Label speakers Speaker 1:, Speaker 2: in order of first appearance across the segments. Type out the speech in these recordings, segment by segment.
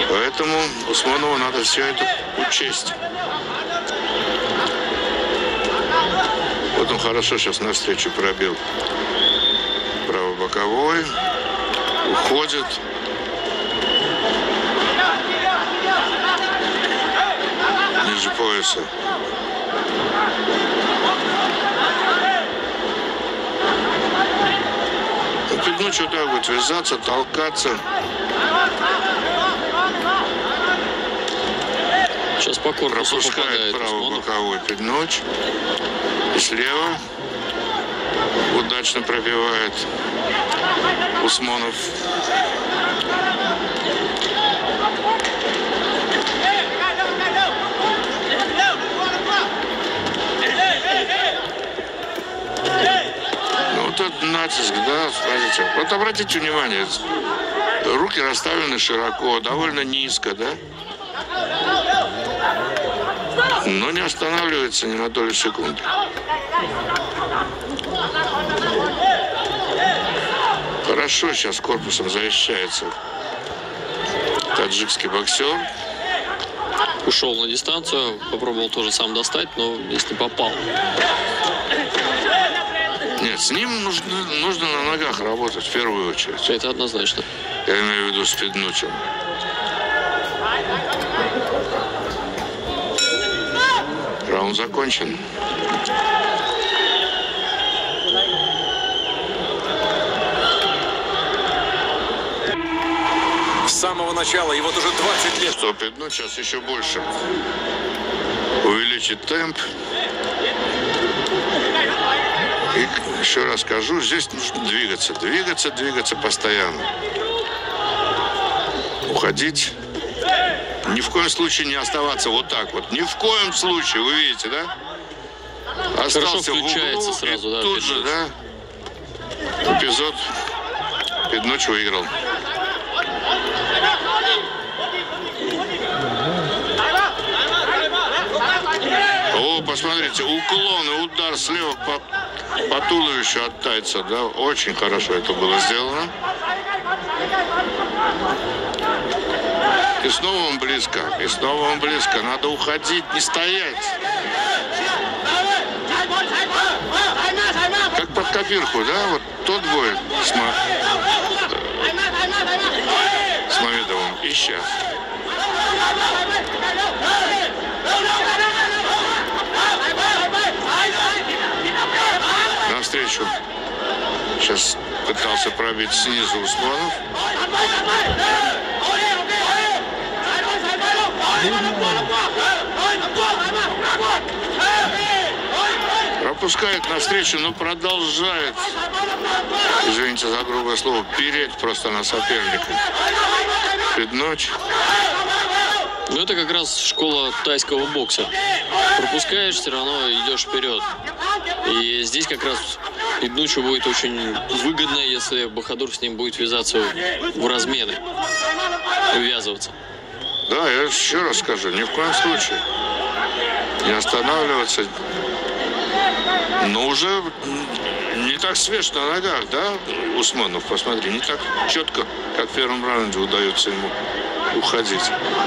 Speaker 1: Поэтому Усманову надо все это учесть. Вот он хорошо сейчас навстречу пробил. Правобоковой. Уходит. Ниже пояса. Пиднуть вот так вот, вязаться, толкаться.
Speaker 2: Сейчас по корпусу
Speaker 1: пропускает правый-боковой Пиднуть. И слева удачно пробивает Усманов. Ну, вот этот натиск, да, смотрите. Вот обратите внимание, руки расставлены широко, довольно низко, да? Но не останавливается ни на долю секунды. Хорошо сейчас корпусом защищается таджикский боксер.
Speaker 2: Ушел на дистанцию, попробовал тоже сам достать, но здесь не попал.
Speaker 1: Нет, с ним нужно на ногах работать в первую очередь.
Speaker 2: Это однозначно.
Speaker 1: Я имею в виду с Пиднучем. Раунд закончен.
Speaker 3: С самого начала, и вот уже 20 лет.
Speaker 1: Что Пиднуч сейчас еще больше увеличит темп. И еще раз скажу, здесь нужно двигаться постоянно. Уходить. Ни в коем случае не оставаться вот так вот. Ни в коем случае, вы видите, да? Остался в углу,
Speaker 2: сразу, да,
Speaker 1: тут же, да? Эпизод Пиднуч выиграл. О, посмотрите, уклон и удар слева по туловищу от тайца, да? Очень хорошо это было сделано. И снова он близко, Надо уходить, не стоять. Как под копирку, да? Вот тот бой с Мамедовым. И сейчас. Навстречу. Сейчас пытался пробить снизу Усманов. Пропускает навстречу, но продолжает, извините за грубое слово, переть просто на соперника. Пиднуч.
Speaker 2: Ну, это как раз школа тайского бокса. Пропускаешь, все равно идешь вперед. И здесь как раз Пиднучу будет очень выгодно, если Бахадур с ним будет ввязаться в размены. Ввязываться.
Speaker 1: Да, я еще раз скажу, ни в коем случае не останавливаться. Но уже не так свеж на ногах, да, Усманов, посмотри, не так четко, как в первом раунде удается ему уходить.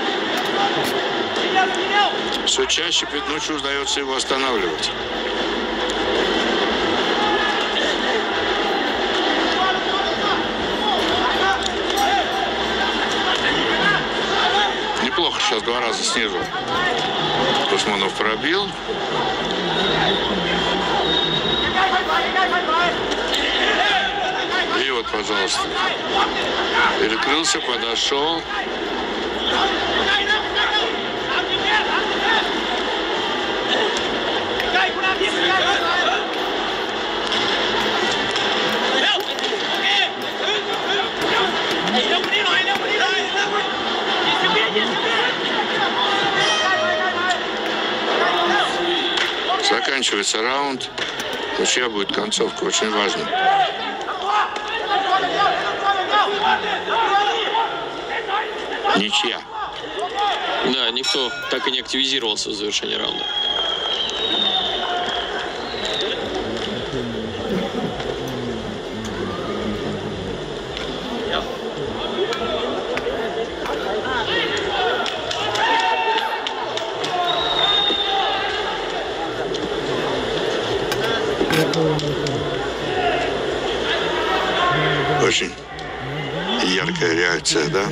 Speaker 1: Все чаще Пиднучу удается его останавливать. Неплохо сейчас два раза снизу Усманов пробил. И вот, пожалуйста, перекрылся, подошел. Заканчивается раунд. Чья будет концовка, очень важно. Ничья.
Speaker 2: Да, никто так и не активизировался в завершении раунда.
Speaker 1: яркая реакция, да?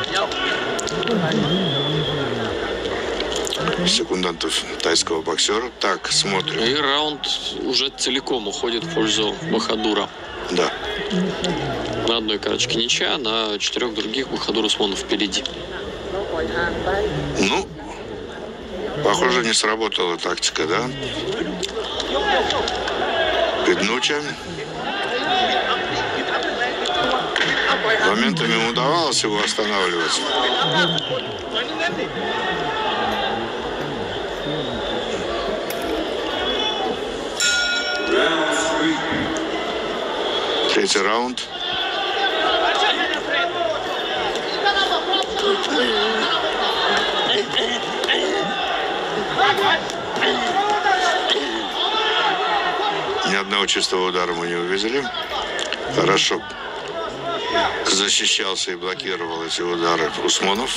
Speaker 1: Секундантов тайского боксера. Так, смотрим.
Speaker 2: И раунд уже целиком уходит в пользу Бахадура.
Speaker 1: Да.
Speaker 2: На одной карточке ничья, на 4 других Бахадур Усманов впереди.
Speaker 1: Ну, похоже, не сработала тактика, да? Педнуча. Моментами ему удавалось его останавливать. Третий раунд. Ни одного чистого удара мы не увидели. Хорошо защищался и блокировал эти удары Усманов.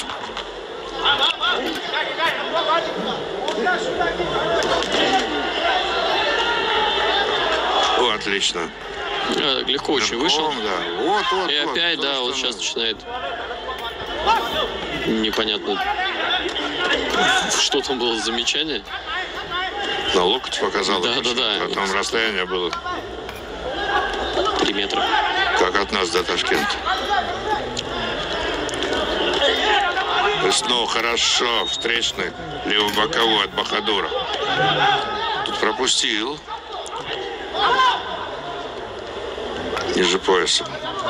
Speaker 1: О, отлично.
Speaker 2: Легко очень вышел.
Speaker 1: Да. Вот,
Speaker 2: и опять, да, вот сейчас начинает непонятно, что там было за замечание.
Speaker 1: На локоть показал.
Speaker 2: Да.
Speaker 1: Потом расстояние было
Speaker 2: 3 метра.
Speaker 1: Как от нас до Ташкента. И снова хорошо. Встречный левобоковой от Бахадура. Тут пропустил. Ниже пояса.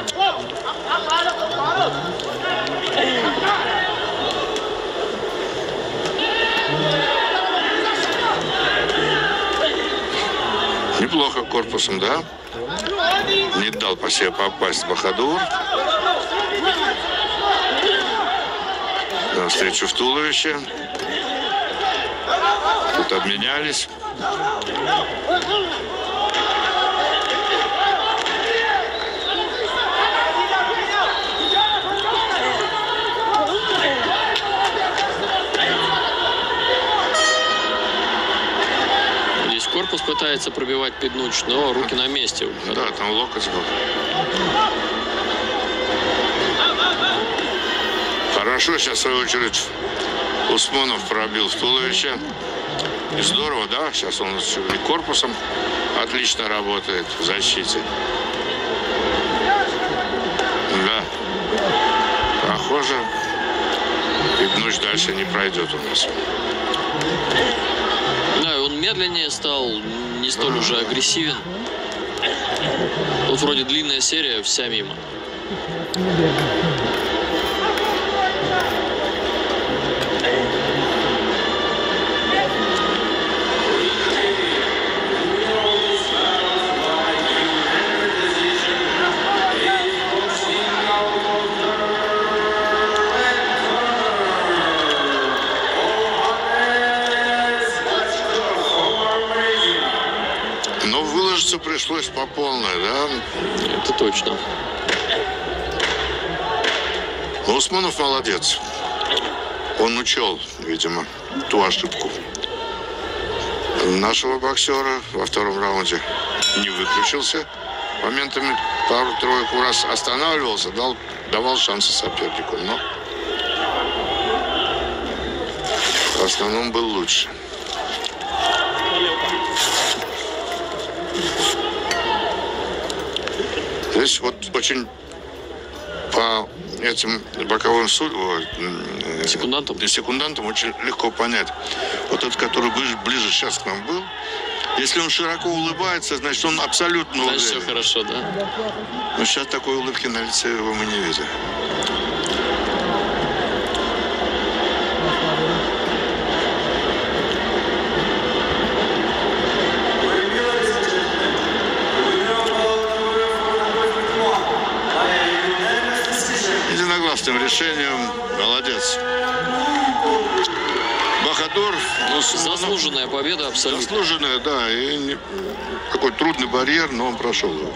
Speaker 1: Неплохо корпусом, да? Не дал по себе попасть Бахадур. Навстречу в туловище. Тут обменялись.
Speaker 2: Здесь корпус пытается пробивать Педнуч, но руки на месте.
Speaker 1: Да, там локоть был. Хорошо, сейчас в свою очередь Усманов пробил в туловище. И здорово, да? Сейчас он и корпусом отлично работает в защите. Да. Похоже, Педнуч дальше не пройдет у нас.
Speaker 2: Да, он медленнее стал, не столь уже агрессивен. Тут вроде длинная серия, вся мимо.
Speaker 1: Но выложиться пришлось по полной, да?
Speaker 2: Это точно.
Speaker 1: Но Усманов молодец. Он учел, видимо, ту ошибку нашего боксера во втором раунде. Не выключился. Моментами пару-тройку раз останавливался, давал шансы сопернику. Но в основном был лучше. Здесь вот очень по этим боковым секундантам очень легко понять. Вот этот, который ближе сейчас к нам был, если он широко улыбается, значит, он абсолютно уверен.
Speaker 2: Значит, все хорошо, да?
Speaker 1: Но сейчас такой улыбки на лице его мы не видим. Единогласным решением. Молодец. Бахадур.
Speaker 2: Заслуженная победа, абсолютно.
Speaker 1: Заслуженная, да. И такой трудный барьер, но он прошел его.